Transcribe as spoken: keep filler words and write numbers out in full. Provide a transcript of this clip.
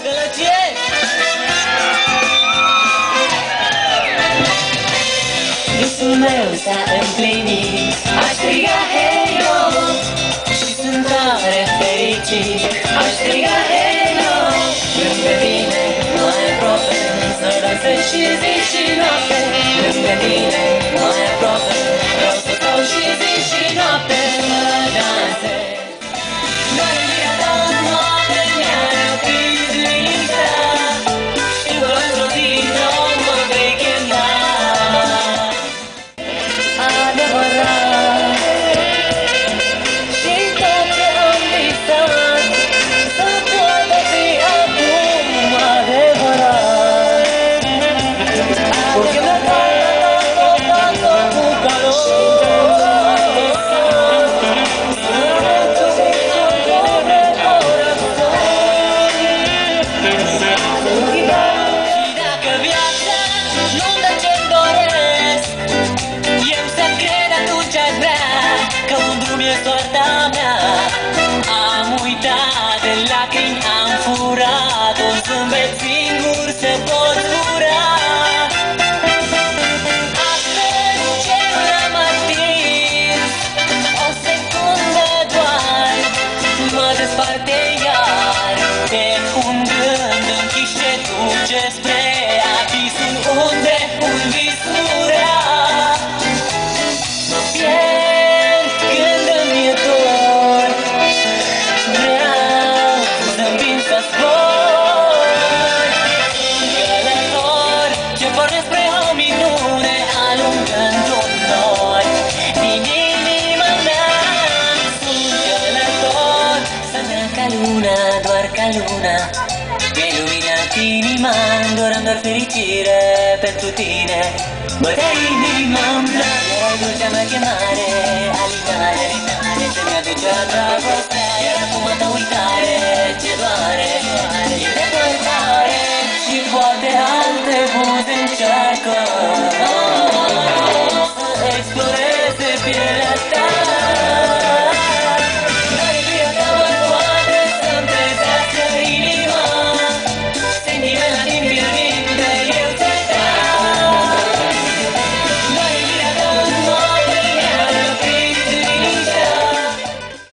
Gălăgie! Visul meu s-a împlinit, aș striga hey-o și sunt tare fericit. Aș striga hey-o, lângă tine nu ai problem, să dansezi și zi și noapte. Lângă tine nu ai problem, vreau să stau și zi și noapte să dansez. Doar iubirea ta noapte mi-a răpit liniștea și că într-o zi din nou mă vei chema. Adevărat și tot ce am visat să poată fi acum adevărat. Porque me encanta tanto, tanto tu calor. Și dacă viața nu-mi dă ce-mi doresc, eu să cred atunci aș vrea că un drum e soarta mea. Am uitat de lacrimi, am furat un zâmbet singur să pot zbura. Astăzi cerul am atins, o secundă doar mă desparte iar de un gând închis ce duce spre abisul unde un vis murea. Mă pierd când îmi e dor, vreau zâmbind să zbor. Călător ce pornesc spre o minune, alungând-un nor din inima mea. Sunt călător să-mi dea ca luna, doar ca luna, mi-a iluminat inima, doar-mi doar fericire pentru tine. Bătea inima-mi, era dulcea mea chemare, alinare.